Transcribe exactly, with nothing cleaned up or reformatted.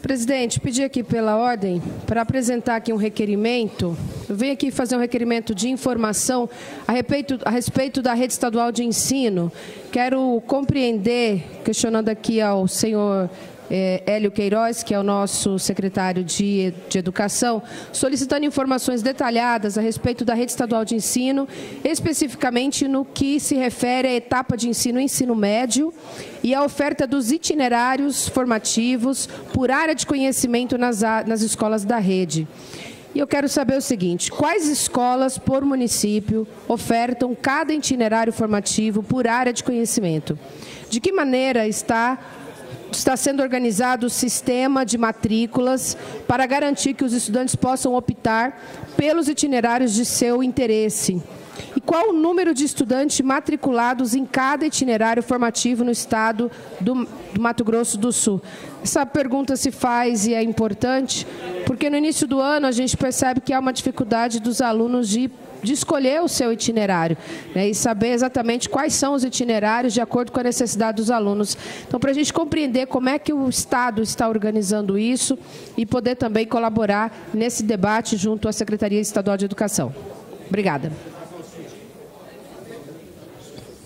Presidente, pedi aqui pela ordem para apresentar aqui um requerimento. Eu venho aqui fazer um requerimento de informação a respeito, a respeito da rede estadual de ensino. Quero compreender, questionando aqui ao senhor É, Hélio Queiroz, que é o nosso secretário de, de Educação, solicitando informações detalhadas a respeito da rede estadual de ensino, especificamente no que se refere à etapa de ensino ensino médio e à oferta dos itinerários formativos por área de conhecimento nas, nas escolas da rede. E eu quero saber o seguinte: quais escolas por município ofertam cada itinerário formativo por área de conhecimento? De que maneira está Está sendo organizado o sistema de matrículas para garantir que os estudantes possam optar pelos itinerários de seu interesse? E qual o número de estudantes matriculados em cada itinerário formativo no estado do, do Mato Grosso do Sul? Essa pergunta se faz e é importante porque no início do ano a gente percebe que há uma dificuldade dos alunos de de escolher o seu itinerário, né, e saber exatamente quais são os itinerários de acordo com a necessidade dos alunos. Então, para a gente compreender como é que o Estado está organizando isso e poder também colaborar nesse debate junto à Secretaria Estadual de Educação. Obrigada.